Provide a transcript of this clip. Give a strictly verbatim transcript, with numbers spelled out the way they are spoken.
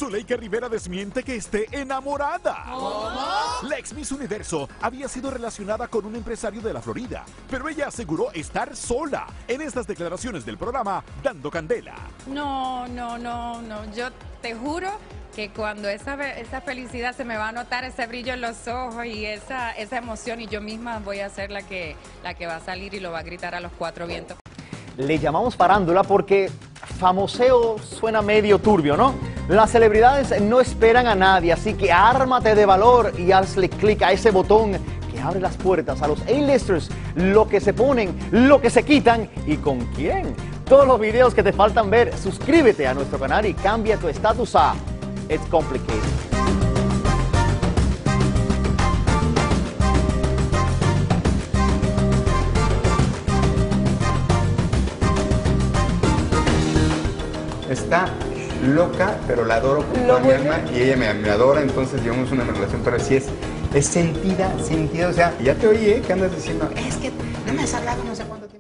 Zuleika Rivera desmiente que esté enamorada. ¿Cómo? La ex Miss Universo había sido relacionada con un empresario de la Florida, pero ella aseguró estar sola en estas declaraciones del programa Dando Candela. No, no, no, no. Yo te juro que cuando esa, esa felicidad se me va a notar, ese brillo en los ojos y esa, esa emoción, y yo misma voy a ser la que, la que va a salir y lo va a gritar a los cuatro vientos. Le llamamos farándula porque famoseo suena medio turbio, ¿no? Las celebridades no esperan a nadie, así que ármate de valor y hazle clic a ese botón que abre las puertas a los A-listers, lo que se ponen, lo que se quitan y con quién. Todos los videos que te faltan ver, suscríbete a nuestro canal y cambia tu estatus a It's Complicated. Está loca, pero la adoro con toda mi alma y ella me, me adora, entonces llevamos una relación, pero sí es, es sentida, sentida, o sea, ya te oí, ¿eh? Que andas diciendo, es que no me has hablado no sé cuánto.